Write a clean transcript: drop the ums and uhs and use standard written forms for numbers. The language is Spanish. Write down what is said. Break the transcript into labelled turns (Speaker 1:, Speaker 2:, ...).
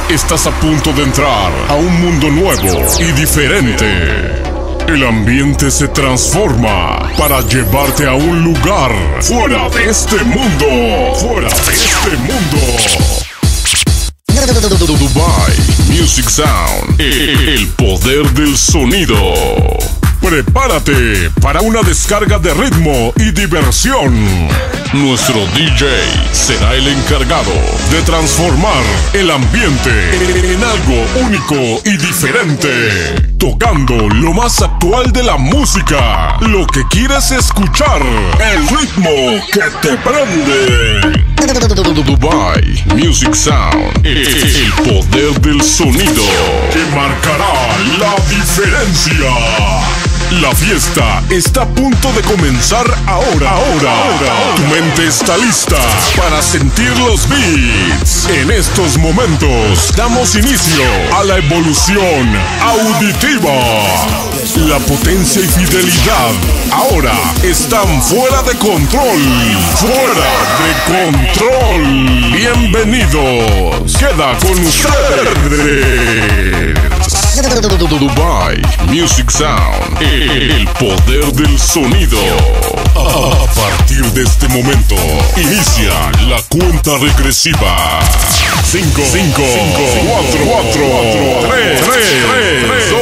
Speaker 1: Estás a punto de entrar a un mundo nuevo y diferente. El ambiente se transforma para llevarte a un lugar fuera de este mundo. Fuera de este mundo. Dubai Music Sound, el poder del sonido. Prepárate para una descarga de ritmo y diversión. Nuestro DJ será el encargado de transformar el ambiente en algo único y diferente, tocando lo más actual de la música, lo que quieres escuchar, el ritmo que te prende. Dubai Music Sound, el poder del sonido que marcará la diferencia. La fiesta está a punto de comenzar ahora. Tu mente está lista para sentir los beats. En estos momentos damos inicio a la evolución auditiva. La potencia y fidelidad ahora están fuera de control. ¡Fuera de control! Bienvenidos. Queda con ustedes. Dubai Music Sound, el poder del sonido. A partir de este momento, inicia la cuenta regresiva. 5, 4, 3, 2,